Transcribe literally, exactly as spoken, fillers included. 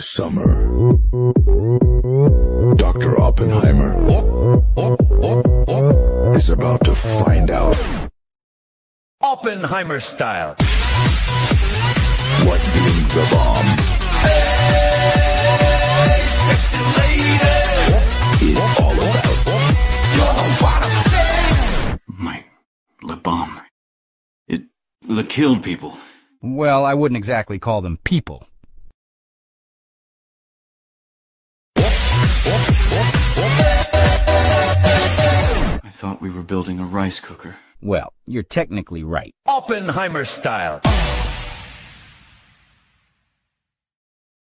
This summer, Doctor Oppenheimer is about to find out Oppenheimer style what being the bomb hey, sexy lady is all about. You know what I'm saying? My lip balm. It, it killed people. Well, I wouldn't exactly call them people. I thought we were building a rice cooker. Well, you're technically right. Oppenheimer style